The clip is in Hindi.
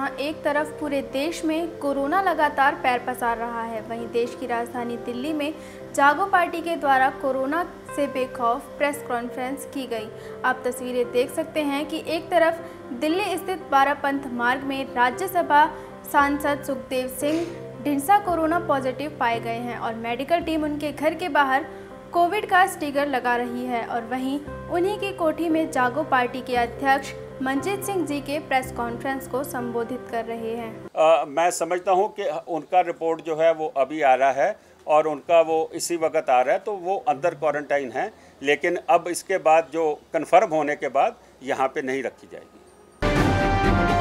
जहां एक तरफ पूरे देश में कोरोना लगातार पैर पसार रहा है, वहीं देश की राजधानी दिल्ली में जागो पार्टी के द्वारा कोरोना से बेखौफ प्रेस कॉन्फ्रेंस की गई। आप तस्वीरें देख सकते हैं कि एक तरफ दिल्ली स्थित बारापंथ मार्ग में राज्यसभा सांसद सुखदेव सिंह ढींडसा कोरोना पॉजिटिव पाए गए हैं और मेडिकल टीम उनके घर के बाहर कोविड का स्टिकर लगा रही है, और वहीं उन्हीं की कोठी में जागो पार्टी के अध्यक्ष मनजीत सिंह जी के प्रेस कॉन्फ्रेंस को संबोधित कर रहे हैं। मैं समझता हूं कि उनका रिपोर्ट जो है वो अभी आ रहा है और उनका वो इसी वक्त आ रहा है, तो वो अंदर क्वारंटाइन है, लेकिन अब इसके बाद जो कन्फर्म होने के बाद यहाँ पे नहीं रखी जाएगी।